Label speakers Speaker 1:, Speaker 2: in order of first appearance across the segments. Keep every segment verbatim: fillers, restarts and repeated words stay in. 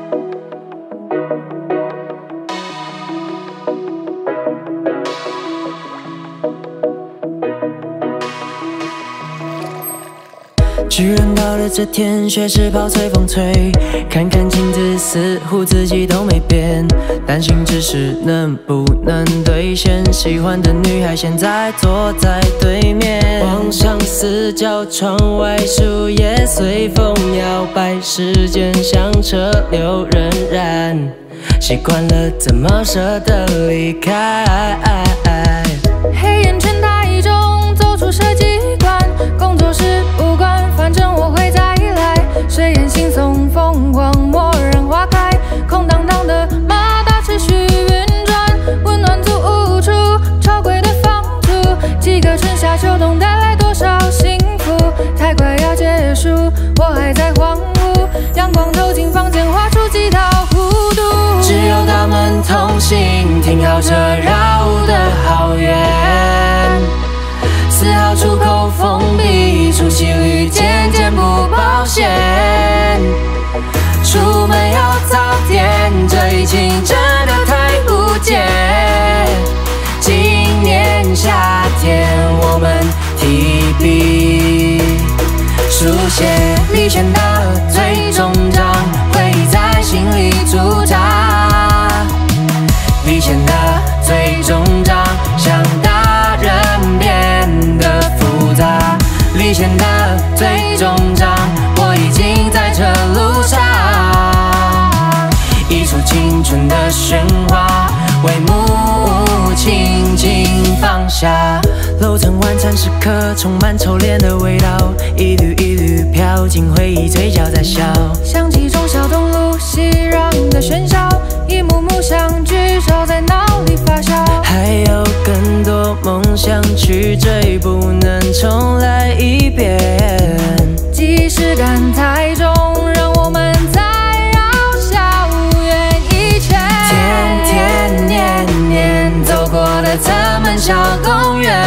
Speaker 1: 居然到了这天，却是跑随风吹。看看镜子，似乎自己都没变。担心只是能不能兑现。喜欢的女孩现在坐在对面，望向四角窗外，树叶随风摇摆，时间像车流荏苒。习惯了，怎么舍得离开？
Speaker 2: 黑眼圈太重，走出设计馆，工作室不管，反正我会再来。谁言惺忪疯狂，蓦然花开，空荡荡的马达持续运转，温暖租屋处，超贵的房租，几个春夏秋冬带来多少幸福？太快要结束，我还在恍惚，阳光透进房间，画出几道弧度。
Speaker 1: 只有他们同行，停好车绕得好远。四号出口封闭，出席率渐渐不保险。出门要早点，这疫情真的太无解。今年夏天我们提笔书写历险的最终章，回忆在心里驻扎。历险的最终章，像大人变得复杂。历险的最终章，我已经在这路上。一出青春的喧哗，帷幕轻轻放下。楼层晚餐时刻充满臭脸的味道，一缕一缕飘进回忆，嘴角在笑。
Speaker 2: 想起忠孝东路熙攘的喧嚣，一幕幕相聚照在脑里发酵。
Speaker 1: 还有更多梦想去追，不能重来一遍。
Speaker 2: 即视感太重，让我们再绕小远一圈。
Speaker 1: 天天年年走过的侧门小公园，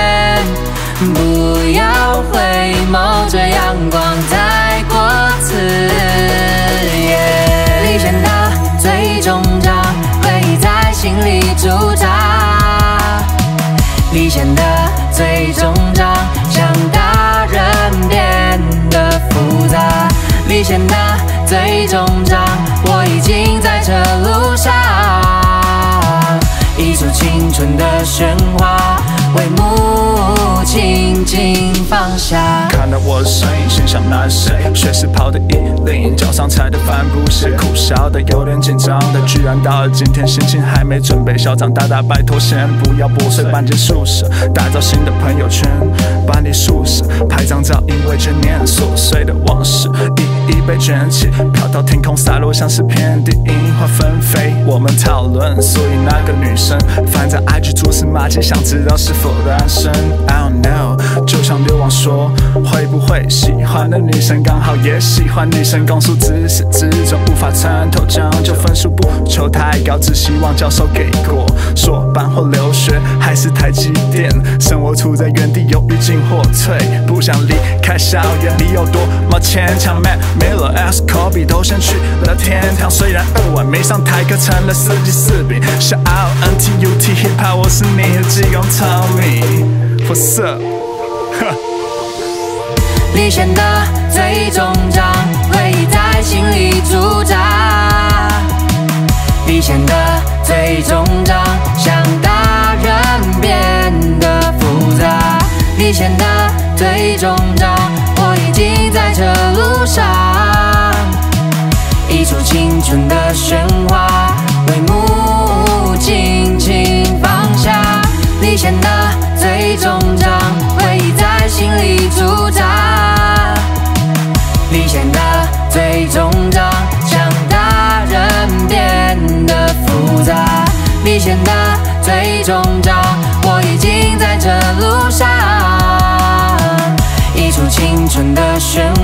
Speaker 1: 不要回眸，这阳光太过刺眼。历险的最终章，回忆在心里驻扎。历险的最终章，像大人变得复杂。历险的最终章，我已经在这路上。一出青春的喧哗，帷幕轻轻放下。
Speaker 3: 看到我的身影，心想那是谁？学士袍的衣领，脚上踩的帆布鞋，苦笑的有点紧张的，居然到了今天，心情还没准备。校长大大拜托，先不要破碎班级宿舍，打造新的朋友圈，班里宿舍拍张照，因为眷念琐碎的往事一一被卷起，飘到天空洒落，像是片地樱花纷飞。我们讨论，所以那个女生翻在 I G 蛛丝马迹，想知道是否单身。I don't know， 就像流亡说，会不会喜欢的女生刚好也喜欢女生？公诉自始至终无法参透，将就分数不求太高，只希望教授给过。硕班或留学还是台积电，生活处在原地犹豫进或退，不想离开校园，理由多么牵强。Mac Miller、S Kobe 都先去了天堂，虽然二晚没上台课成了四级四饼。Shout out N T U T Hip Hop， 我是你的技工 Tommy。What's up？
Speaker 1: 历险的最终章，回忆在心里驻扎。历险的最终章，像大人变得复杂。历险的最终章，我已经在这路上。一出青春的喧哗，帷幕轻轻放下。历险的最终章，回忆在心里驻扎。历险的最终章，像大人变得复杂。历险的最终章，我已经在这路上。一出青春的喧